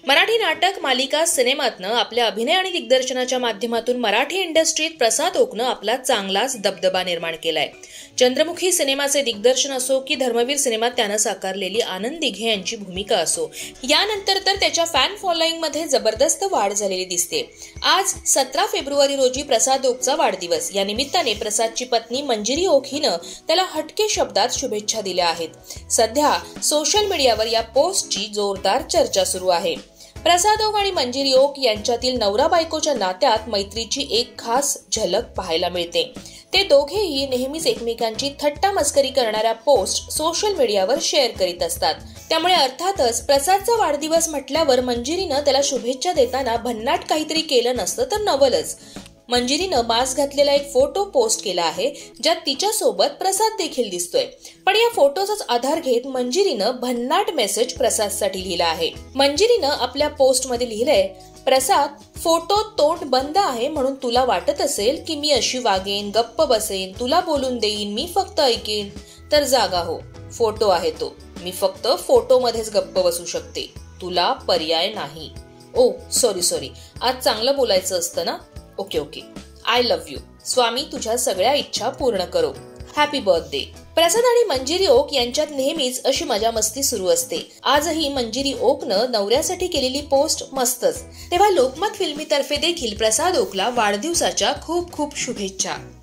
मराठी नाटक, मालिका, सिनेमातनं आपल्या अभिनय आणि दिग्दर्शनाच्या माध्यमातून मराठी इंडस्ट्रीत प्रसाद ओकनं आपला चांगलाच दबदबा निर्माण केलाय. चंद्रमुखी सिनेमाचे दिग्दर्शन असो की धर्मवीर सिनेमात त्यानं साकारलेली आनंद दिघे यांची भूमिका असो, यानंतर तर त्याच्या फॅन फॉलोईंगमध्ये जबरदस्त वाढ झालेली दिसते. आज 17 फेब्रुवारी रोजी प्रसाद ओकचा वाढदिवस. या निमित्ताने प्रसादची पत्नी मंजिरी ओक हिनं त्याला हटके शब्दात शुभेच्छा दिल्या आहेत. सध्या सोशल मीडियावर या पोस्टची जोरदार चर्चा सुरू आहे. प्रसाद ओक आणि मंजिरी ओक यांच्यातील नवरा बायकोच्या नात्यात मैत्रीची एक खास झलक पाहायला मिळते. ते दोघेही नेहमीच एकमेकांची थट्टा मस्करी करणाऱ्या पोस्ट सोशल मीडियावर शेअर करीत असतात. त्यामुळे अर्थातच प्रसादचा वाढदिवस म्हटल्यावर मंजिरीनं त्याला शुभेच्छा देताना भन्नाट काहीतरी केलं नसतं तर नवलच. मंजिरीनं मास्क घातलेला एक फोटो पोस्ट केला आहे, ज्यात तिच्यासोबत प्रसाद देखील दिसतोय. पण या फोटोचाच आधार घेत मंजिरीनं भन्नाट मेसेज प्रसादसाठी लिहिला आहे. मंजिरीनं आपल्या पोस्टमध्ये लिहिलंय, प्रसाद, फोटो तोंड बंद आहे म्हणून तुला वाटत असेल की मी अशी वागेन, गप्प बसेन, तुला बोलून देईन, मी फक्त ऐकेन, तर जागा हो. फोटो आहे तो. मी फक्त फोटोमध्येच गप्प बसू शकते. तुला पर्याय नाही. ओ सॉरी, आज चांगलं बोलायचं असतं ना. ओके. I love you. स्वामी तुझ्या सगळ्या इच्छा पूर्ण करो. Happy birthday. प्रसाद आणि मंजिरी ओक यांच्यात नेहमीच अशी मजा मस्ती सुरू असते. आजही मंजिरी ओकनं नवऱ्यासाठी केलेली पोस्ट मस्तच. तेव्हा लोकमत फिल्मीतर्फे देखील प्रसाद ओकला वाढदिवसाच्या खूप खूप शुभेच्छा.